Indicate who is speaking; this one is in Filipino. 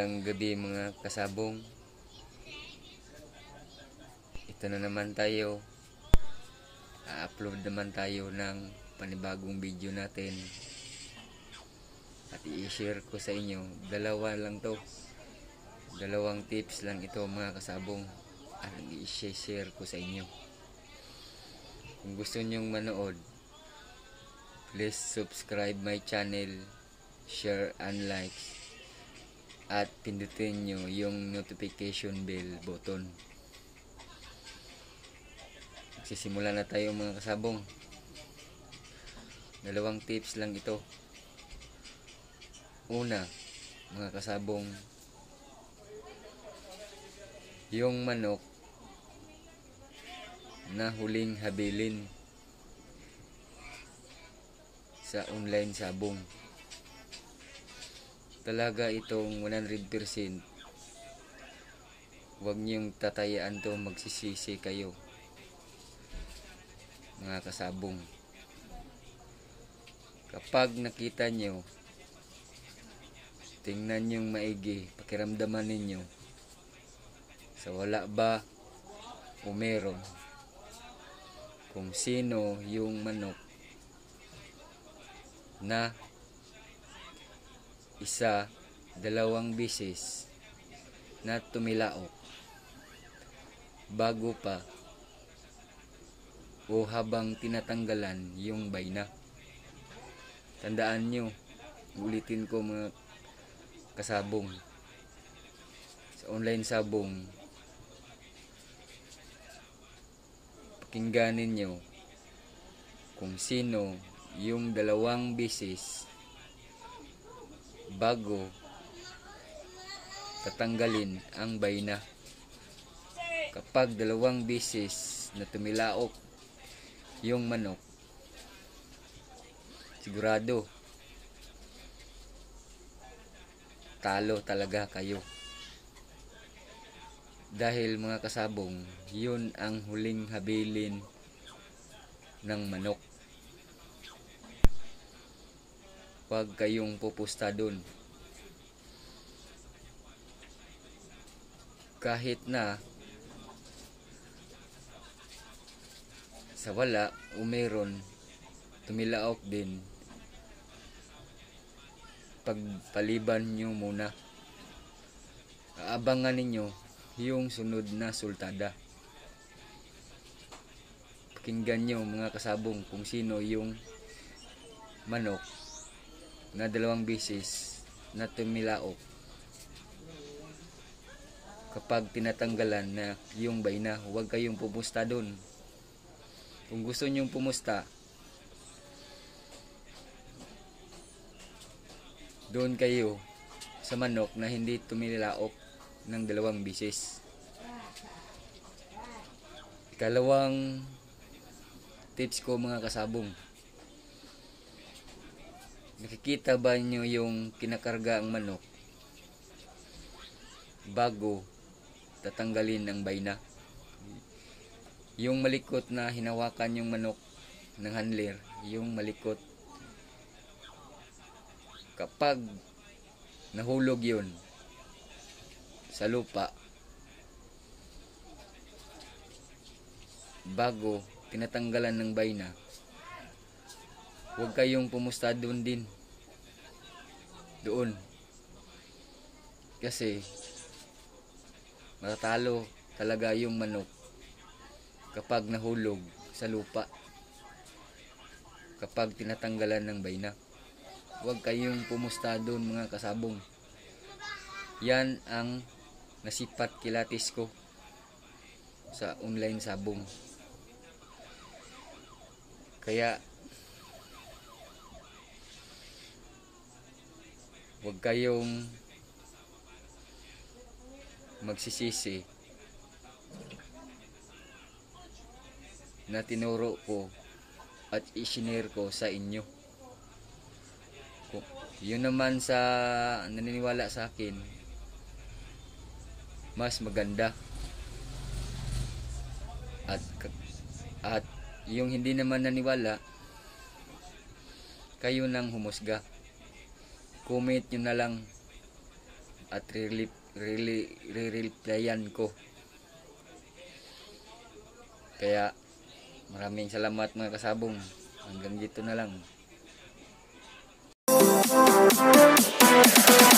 Speaker 1: Magandang gabi mga kasabong. Ito na naman tayo. A-upload naman tayo ng panibagong video natin. At i-share ko sa inyo. Dalawa lang to. Dalawang tips lang ito mga kasabong. At i-share ko sa inyo. Kung gusto nyong manood, please subscribe my channel, share and like. At pindutin nyo yung notification bell button. Magsisimula na tayo mga kasabong. Dalawang tips lang ito. Una, mga kasabong, yung manok na huling habilin sa online sabong. Talaga itong 100%. Huwag niyong tatayaan to, magsisisi kayo mga kasabong. Kapag nakita nyo, tingnan nyong maigi, pakiramdaman ninyo sa wala ba o meron, kung sino yung manok na isa, dalawang bisis na tumilaok bago pa o habang tinatanggalan yung bayna. Tandaan nyo, ulitin ko mga kasabong, sa online sabong, pakingganin nyo kung sino yung dalawang bisis bago tatanggalin ang bayna. Kapag dalawang bisis na tumilaok yung manok, sigurado talo talaga kayo. Dahil mga kasabong, yun ang huling habilin ng manok. Huwag kayong pupusta dun. Kahit na sa wala o meron, tumilaok din, pagpaliban nyo muna. Aabangan ninyo yung sunod na sultada. Pakinggan nyo mga kasabong kung sino yung manok na dalawang bisis na tumilaok kapag tinatanggalan na yung bayna. Huwag kayong pumusta dun. Kung gusto nyong pumusta, doon kayo sa manok na hindi tumilaok ng dalawang bisis. Ikalawang tips ko mga kasabong, nakikita ba nyo yung kinakarga ang manok bago tatanggalin ang bayna? Yung malikot na hinawakan yung manok ng handler, yung malikot, kapag nahulog yun sa lupa bago tinatanggalan ng bayna, huwag kayong pumusta doon din. Doon. Kasi matatalo talaga yung manok kapag nahulog sa lupa, kapag tinatanggalan ng bayna. Huwag kayong pumusta doon mga kasabong. Yan ang nasipat kilatis ko sa online sabong. Kaya huwag kayong magsisisi na tinuro ko at isinare ko sa inyo. Yun naman sa naniniwala sa akin, mas maganda. At yung hindi naman naniwala, kayo nang humusga. Comment nyo na lang at re-replyan ko. Kaya maraming salamat mga kasabong. Hanggang dito na lang.